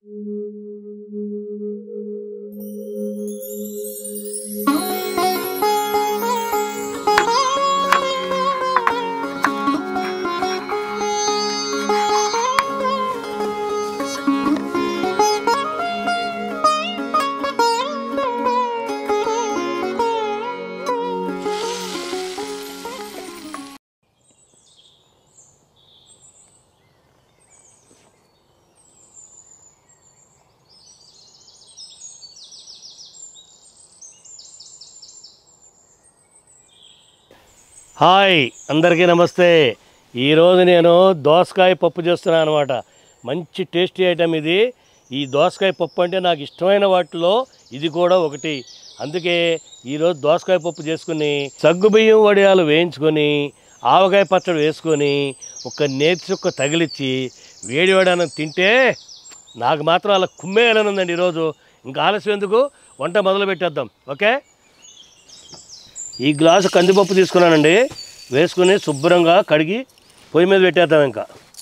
Hi అందరికీ నమస్తే. ఈరోజు నేను దోసకాయ పప్పు చేస్తున్నాను అనమాట. మంచి టేస్టీ ఐటెం ఇది. ఈ దోసకాయ పప్పు అంటే నాకు ఇష్టమైన వాటిలో ఇది కూడా ఒకటి. అందుకే ఈరోజు దోసకాయ పప్పు చేసుకుని సగ్గుబియ్యం వడియాలు వేయించుకొని ఆవకాయ పచ్చడి వేసుకొని ఒక నేతి చుక్క తగిలిచ్చి వేడి వడానం తింటే నాకు మాత్రం అలా కుమ్మేయాలని ఉందండి ఈరోజు. ఇంకా ఆలస్యం ఎందుకు, వంట మొదలు పెట్టేద్దాం. ఓకే, ఈ గ్లాసు కందిపప్పు తీసుకున్నానండి. వేసుకుని శుభ్రంగా కడిగి పొయ్యి మీద పెట్టేద్దాం. ఇంకా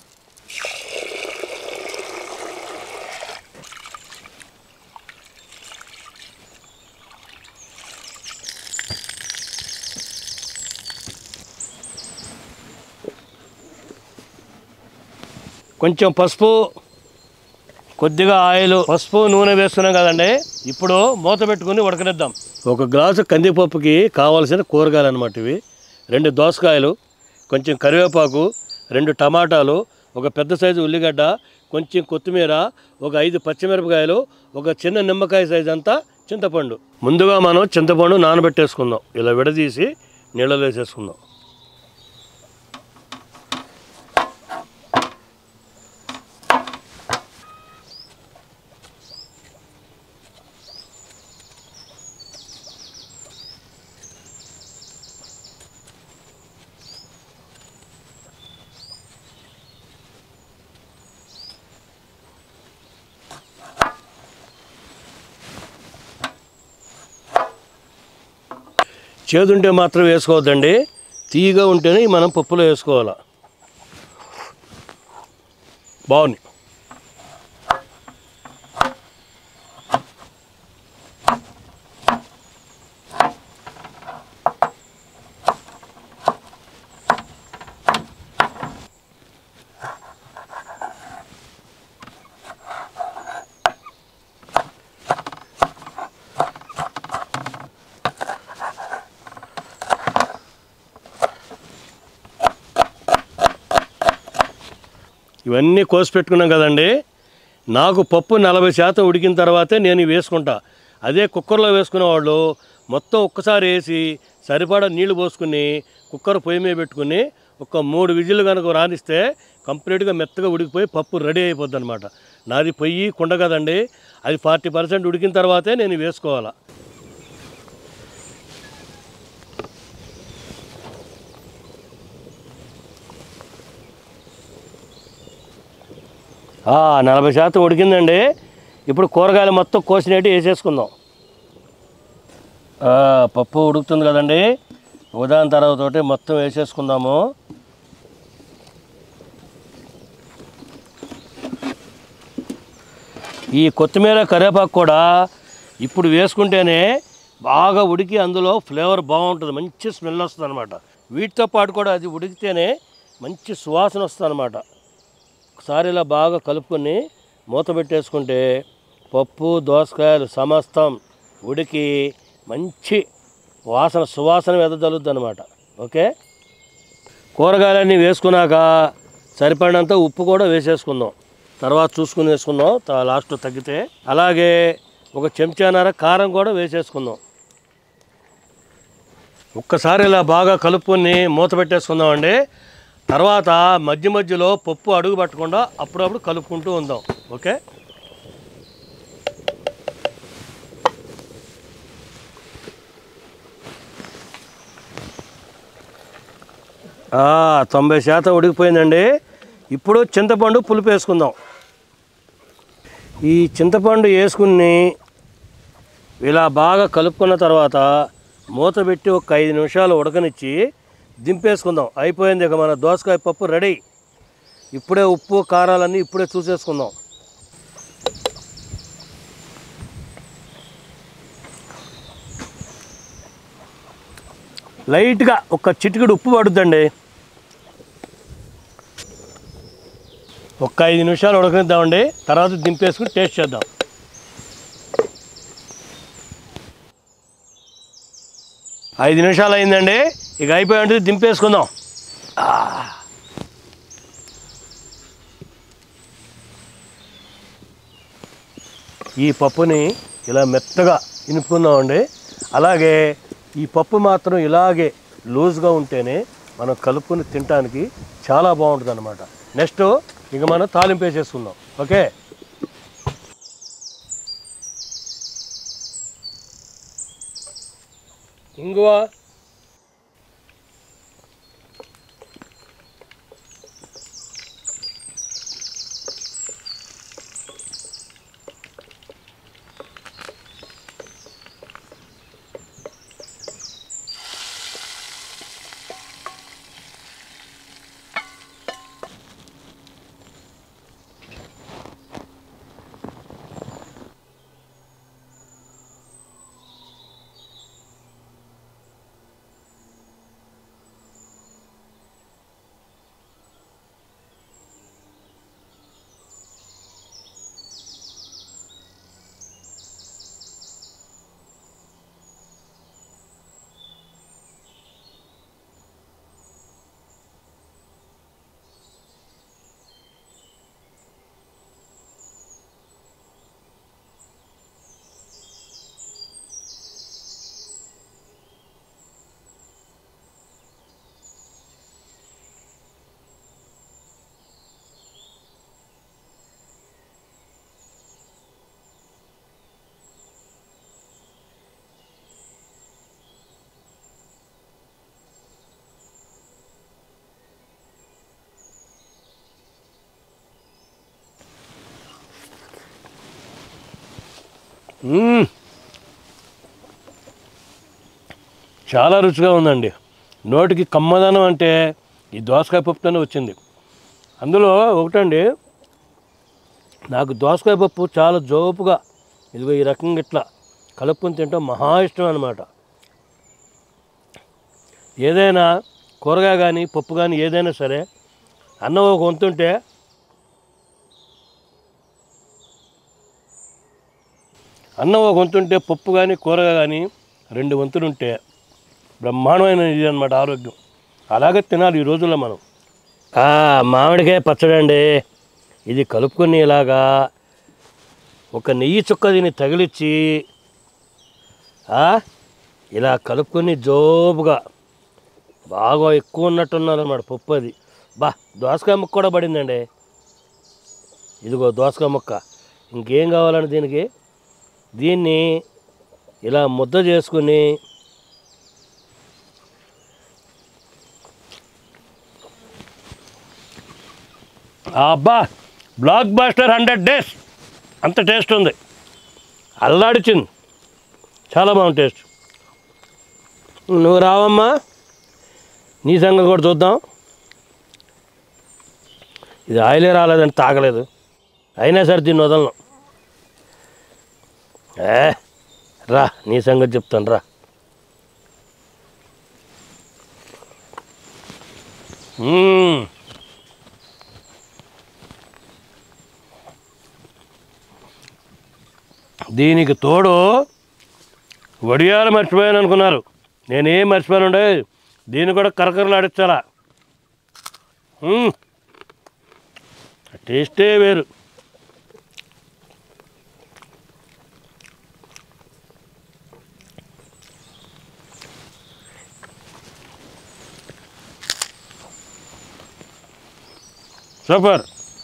కొంచెం పసుపు, కొద్దిగా ఆయిల్, పసుపు నూనె వేస్తున్నాం కదండి. ఇప్పుడు మూత పెట్టుకుని ఉడకనిద్దాం. ఒక గ్లాసు కందిపప్పుకి కావాల్సిన కూరగాయలు అన్నమాట ఇవి: 2 దోసకాయలు, కొంచెం కరివేపాకు, 2 టమాటాలు, ఒక పెద్ద సైజు ఉల్లిగడ్డ, కొంచెం కొత్తిమీర, ఒక 5 పచ్చిమిరపకాయలు, ఒక చిన్న నిమ్మకాయ సైజు అంతా చింతపండు. ముందుగా మనం చింతపండు నానబెట్టేసుకుందాం. ఇలా విడదీసి నీళ్ళలో వేసేసుకుందాం. చేదుంటే మాత్రం వేసుకోవద్దండి, తీయగా ఉంటేనే మనం పప్పులో వేసుకోవాలి. బాగుంది. ఇవన్నీ కోసి పెట్టుకున్నాం కదండి. నాకు పప్పు 40% ఉడికిన తర్వాతే నేను వేసుకుంటా. అదే కుక్కర్లో వేసుకునే వాళ్ళు మొత్తం ఒక్కసారి వేసి సరిపడా నీళ్లు పోసుకుని కుక్కర్ పొయ్యి మీద పెట్టుకుని ఒక 3 విజిల్లు కనుక రానిస్తే కంప్లీట్గా మెత్తగా ఉడికిపోయి పప్పు రెడీ అయిపోద్ది అనమాట. నాది పొయ్యి కుండ కదండి, అది 40% ఉడికిన తర్వాతే నేను వేసుకోవాలి. 40% ఉడికిందండి. ఇప్పుడు కూరగాయలు మొత్తం కోసినట్టు వేసేసుకుందాం. పప్పు ఉడుకుతుంది కదండి, ఉదాహరణ తర్వాత మొత్తం వేసేసుకుందాము. ఈ కొత్తిమీర కరివేపాకు కూడా ఇప్పుడు వేసుకుంటేనే బాగా ఉడికి అందులో ఫ్లేవర్ బాగుంటుంది, మంచి స్మెల్ వస్తుంది అనమాట. వీటితో పాటు కూడా అది ఉడికితేనే మంచి సువాసన వస్తుంది అనమాట. ఒకసారి ఇలా బాగా కలుపుకొని మూత పెట్టేసుకుంటే పప్పు దోసకాయలు సమస్తం ఉడికి మంచి సువాసన వెదజల్లుద్ది అనమాట. ఓకే, కూరగాయలన్నీ వేసుకున్నాక సరిపడినంత ఉప్పు కూడా వేసేసుకుందాం. తర్వాత చూసుకుని వేసుకుందాం లాస్ట్లో తగ్గితే. అలాగే ఒక చెంచాన్నర కారం కూడా వేసేసుకుందాం. ఒక్కసారి ఇలా బాగా కలుపుకొని మూత పెట్టేసుకుందామండి. తర్వాత మధ్య మధ్యలో పప్పు అడుగు పట్టకుండా అప్పుడప్పుడు కలుపుకుంటూ ఉందాం. ఓకే, 90% ఉడికిపోయిందండి. ఇప్పుడు చింతపండు పులుపు వేసుకుందాం. ఈ చింతపండు వేసుకుని ఇలా బాగా కలుపుకున్న తర్వాత మూత పెట్టి ఒక 5 నిమిషాలు ఉడకనిచ్చి దింపేసుకుందాం. అయిపోయింది, ఇక మన దోసకాయ పప్పు రెడీ. ఇప్పుడే ఉప్పు కారాలన్నీ ఇప్పుడే చూసేసుకుందాం. లైట్గా ఒక చిటికెడు ఉప్పు పడుద్దండి. ఒక 5 నిమిషాలు ఉడకనిద్దామండి. తర్వాత దింపేసుకుని టేస్ట్ చేద్దాం. ఐదు నిమిషాలు అయిందండి. ఇక అయిపోయి దింపేసుకుందాం. ఈ పప్పుని ఇలా మెత్తగా ఇనుపుకుందామండి. అలాగే ఈ పప్పు మాత్రం ఇలాగే లూజ్గా ఉంటేనే మనం కలుపుకొని తినడానికి చాలా బాగుంటుంది అన్నమాట. నెక్స్ట్ ఇక మనం తాలింపు వేసేసుకుందాం. ఓకే, ఇంగువ, చాలా రుచిగా ఉందండి. నోటికి కమ్మదనం అంటే ఈ దోసకాయ పప్పుతోనే వచ్చింది. అందులో ఒకటండి, నాకు దోసకాయ పప్పు చాలా జోపుగా ఇదిగో ఈ రకంగా ఇట్లా కలుపుకొని తింటాం మహా ఇష్టం అన్నమాట. ఏదైనా కూరగాయ కానీ పప్పు కానీ ఏదైనా సరే అన్నం ఒక వంతుంటే పప్పు కానీ కూరగాయ కానీ 2 వంతులు ఉంటే బ్రహ్మాండమైన ఇది అనమాట ఆరోగ్యం. అలాగే తినాలి ఈ రోజుల్లో మనం. మామిడికాయ పచ్చడి అండి. ఇది కలుపుకొని ఇలాగా ఒక నెయ్యి చుక్క దీన్ని తగిలిచ్చి ఇలా కలుపుకొని జోబుగా బాగా ఎక్కువ ఉన్నట్టున్నదన్నమాట పప్పు. అది దోసకాయ ముక్క కూడా పడిందండి. ఇదిగో దోసకాయ ముక్క. ఇంకేం కావాలండి దీనికి? దీన్ని ఇలా ముద్ద చేసుకుని బ్లాక్ బాస్టర్ 100 days అంత టేస్ట్ ఉంది. అల్లాడిచింది, చాలా బాగుంది టేస్ట్. నువ్వు రావమ్మా, నీ సంగతి కూడా చూద్దాం. ఇది ఆయిలే రాలేదని తాగలేదు, అయినా సరే దీన్ని వదలను. రా, నీ సంగతి చెప్తాను రా. దీనికి తోడు వడియాలు మర్చిపోయాను అనుకున్నారు, నేనేం మర్చిపోయానుండే. దీన్ని కూడా కరకరలాడించాలా. టేస్టే వేరు. సూపర్.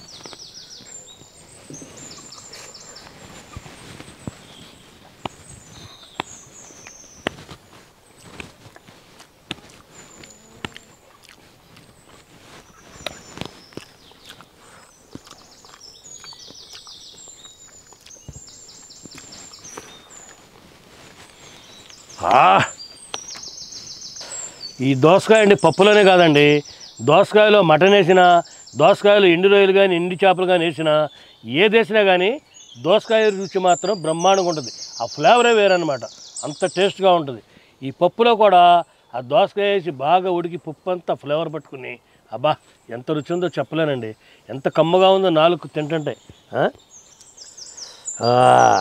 ఈ దోసకాయ అండి పప్పులోనే కాదండి, దోసకాయలో మటన్ వేసినా, దోసకాయలు ఎండు రొయ్యలు కానీ ఎండు చేపలు కానీ వేసినా, ఏది వేసినా కానీ దోసకాయ రుచి మాత్రం బ్రహ్మాండంగా ఉంటుంది. ఆ ఫ్లేవరే వేరనమాట, అంత టేస్ట్గా ఉంటుంది. ఈ పప్పులో కూడా ఆ దోసకాయ వేసి బాగా ఉడికి పప్పు అంతా ఫ్లేవర్ పట్టుకుని అబ్బా ఎంత రుచి ఉందో చెప్పలేనండి. ఎంత కమ్మగా ఉందో నాలుగు తింటుంటే. ఆ? ఆ.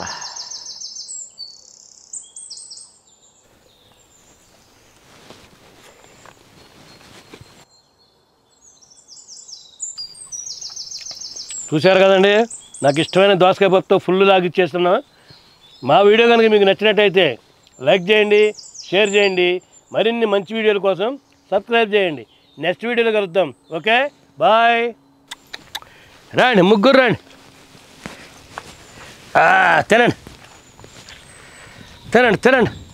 చూశారు కదండి, నాకు ఇష్టమైన దోసకాయ పప్పుతో ఫుల్ లాగిచ్చేస్తున్నా. మా వీడియో కనుక మీకు నచ్చినట్టయితే లైక్ చేయండి, షేర్ చేయండి. మరిన్ని మంచి వీడియోల కోసం సబ్స్క్రైబ్ చేయండి. నెక్స్ట్ వీడియోలో కలుద్దాం. Okay, bye. రండి ముగ్గురు రండి. తినండి తినండి తినండి.